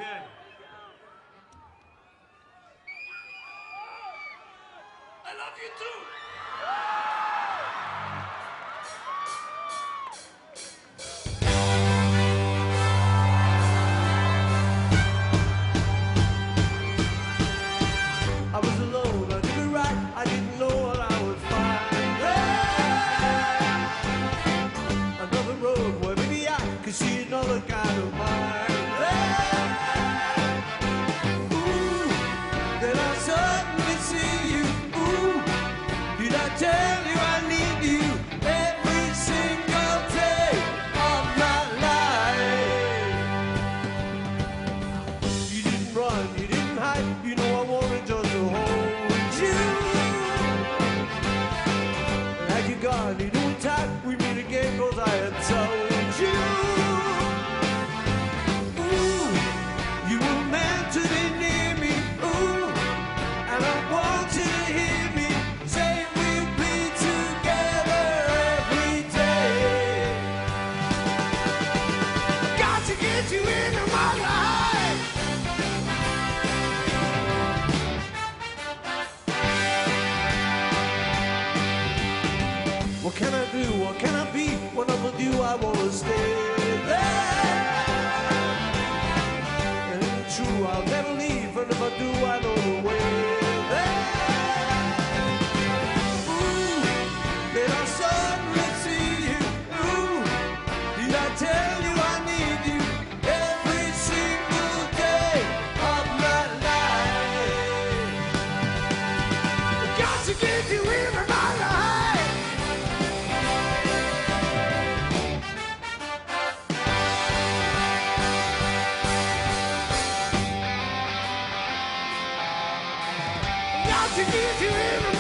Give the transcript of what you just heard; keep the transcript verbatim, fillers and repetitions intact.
Bien. I love you too. I was alone, I did it right, I didn't know what I would find. Hey! Another road where maybe I could see another kind of mind. Hey! Ooh, then I suddenly see you. Ooh, did I tell you I need you every single day of my life? You didn't run, you didn't hide, you know I wanted just to hold you. Like you gone, you knew tight, we meet again cause I had told you. Ooh, you were meant to be near me, ooh, and I want you to hear me say we'll be together every day. Got to get you into my life. What can I do? What can I be? When I'm with you, I wanna stay there. And it's true, I'll never leave. And if I do, I know the way there. Ooh, then I suddenly see you. Ooh, did I tell you I need you every single day of my life? Got to get you into my life. Got to get you in